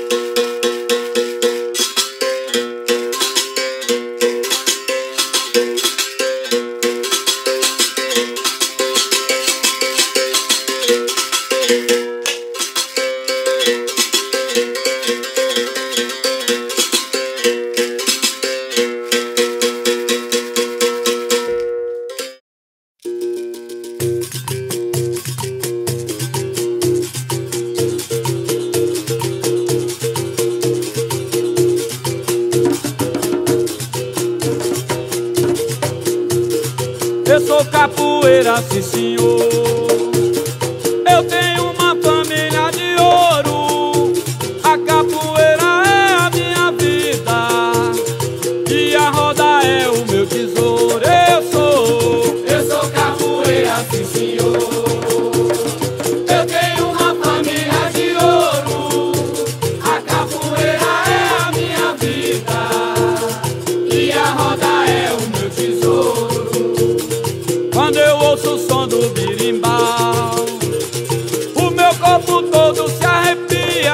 Eu sou capoeira, sim senhor. Eu tenho uma família de ouro. A capoeira é a minha vida e a roda é o meu tesouro. Eu sou capoeira, sim senhor. Eu tenho uma família de ouro. A capoeira é a minha vida e a roda é o meu tesouro. Quando eu ouço o som do birimbau, o meu corpo todo se arrepia,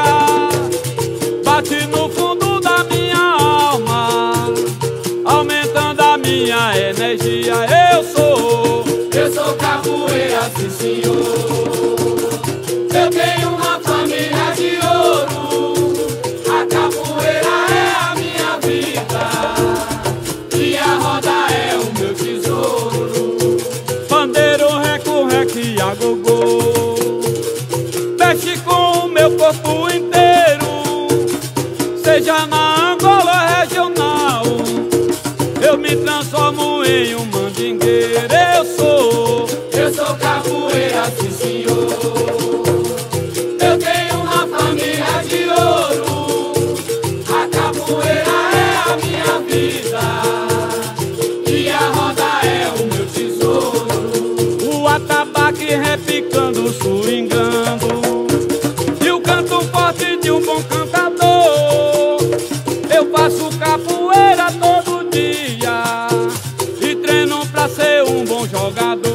bate no fundo da minha alma, aumentando a minha energia. Eu sou capoeira, sim senhor. Eu tenho uma família de ouro. A capoeira é a minha vida e a roda é o meu tesouro. Pandeiro, reco-reque e agogô, mexe com o meu corpo inteiro. Seja na Angola regional, eu me transformo em um mandingueiro. Eu sou capoeira, sim senhor. Eu tenho uma família de ouro. A capoeira é a minha vida e a roda é o meu tesouro. O atabaque repicando, swingando, e o canto forte de um bom cantador. Eu faço capoeira todo dia e treino pra ser um bom jogador.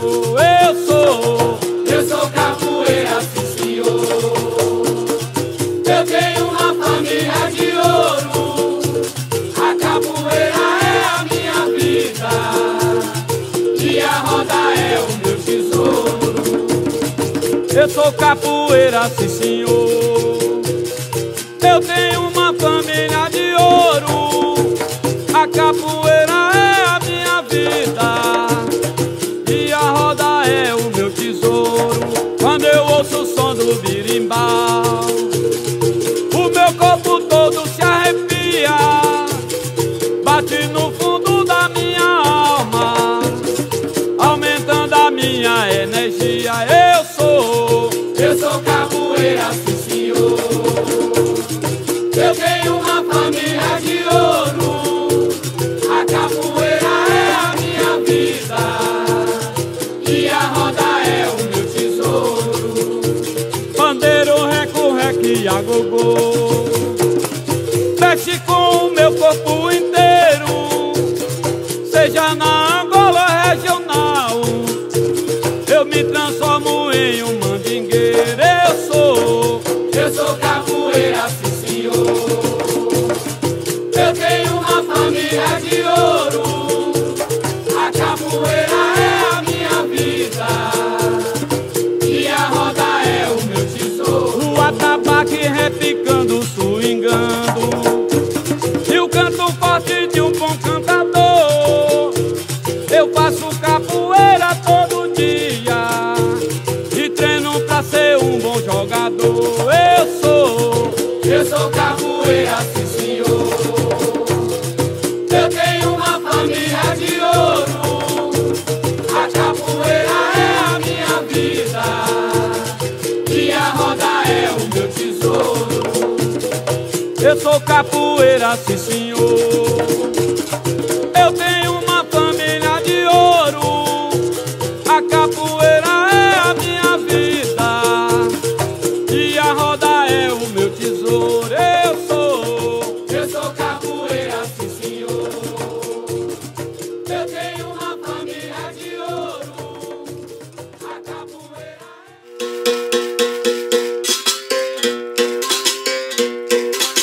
Eu sou capoeira, sim senhor. Eu tenho uma família de ouro. A capoeira é a minha vida e a roda é o meu tesouro. Eu sou capoeira, sim senhor. Eu tenho uma família de ouro. A capoeira é a minha vida e a roda é o meu tesouro. Quando eu ouço o som do birimbau, o meu corpo todo se arrepia, bate no fundo da minha alma, aumentando a minha energia. Eu sou capoeira, sim senhor. Eu tenho uma família de ouro. A capoeira é a minha vida e a roda é o meu tesouro. Pandeiro, reco-reque e agogô, mexe com o meu corpo inteiro. Seja na Angola regional, eu me transformo em um mandingueiro. Eu sou capoeira, sim senhor. Eu tenho uma família de ouro. A capoeira é a minha vida e a roda é o meu tesouro. O atabaque repicando, swingando, e o canto forte de um bom cantador. Eu faço capoeira todo dia e treino pra ser um bom jogador. Eu sou capoeira, sim senhor. Eu tenho uma família de ouro. A capoeira é a minha vida e a roda é o meu tesouro. Eu sou capoeira, sim senhor. Eu tenho uma família de ouro. A capoeira é a minha vida e a roda é o meu tesouro. Eu sou capoeira, sim senhor. Eu tenho uma família de ouro. A capoeira é...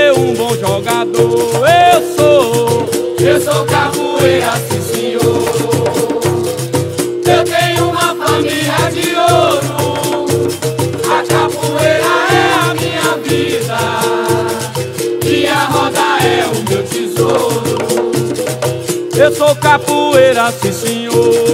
ser um bom jogador. Eu sou capoeira, sim senhor. Eu tenho uma família de ouro. A capoeira é a minha vida e a roda é o meu tesouro. Eu sou capoeira, sim senhor.